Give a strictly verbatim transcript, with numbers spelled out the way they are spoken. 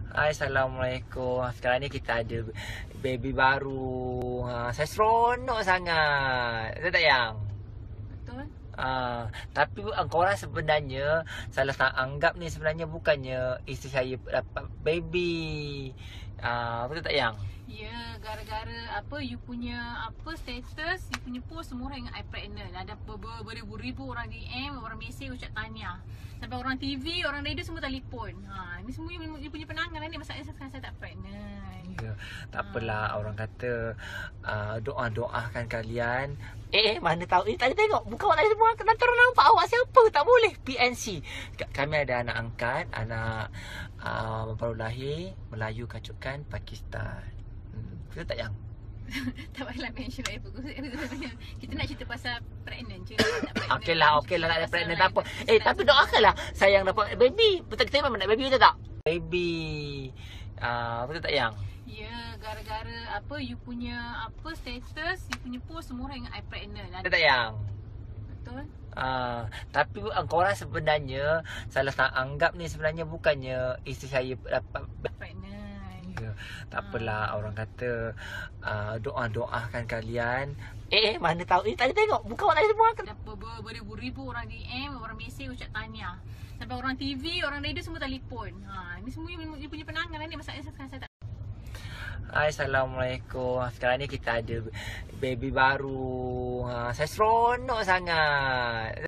Hai, Assalamualaikum. Sekarang ni kita ada baby baru. Ha, saya seronok sangat. Betul tak, Yang? Betul. Ha, tapi uh, korang sebenarnya salah tak anggap ni sebenarnya bukannya isteri saya dapat baby. Ha, betul tak, Yang? Ya, gara-gara apa you punya apa status, you punya post semua orang ingat I pregnant. Ada ber- ber- beribu-ribu orang D M, orang mesej ucap tahniah. Sampai orang T V, orang radio semua telefon. Ha, ni semua you, you punya penanganan ni masalahnya sekarang saya tak pregnant. Ya, tak apalah, orang kata uh, doa-doakan kalian. Eh, eh, mana tahu. Eh, tadi tengok muka awak tadi semua nanti orang nampak awak siapa. Tak boleh P N C. K- Kami ada anak angkat, anak uh, baru lahir, Melayu kacukan Pakistan. Hmm, betul tak, Yang? Tak payahlah mention lah. Kita nak cerita pasal pregnant je. Tak pregnant. Okey lah, okey lah, tak ada Pasal pregnant lain. tak apa. Eh, tapi doakanlah sayang dapat baby. Betul, kita memang nak baby, betul tak? Baby. Uh, betul tak, Yang? Ya, gara-gara apa you punya apa status, you punya post semua orang ingat I pregnant. Betul tak, Yang? Betul. Uh, tapi uh, korang sebenarnya salah tak anggap ni sebenarnya bukannya isteri saya dapat Pregnant. ya, tak apalah, orang kata uh, doa-doakan kalian. Eh, eh, mana tahu. Eh, tadi tengok muka awak tadi semua. Ada ber- ber- beribu-ribu orang D M, orang mesej ucap tahniah. Sampai orang T V, orang radio semua telefon. Ha, ni semua you, you punya penanganan ni masalahnya sekarang saya tak. Hai, Assalamualaikum. Sekarang ni kita ada baby baru. Ha, saya seronok sangat.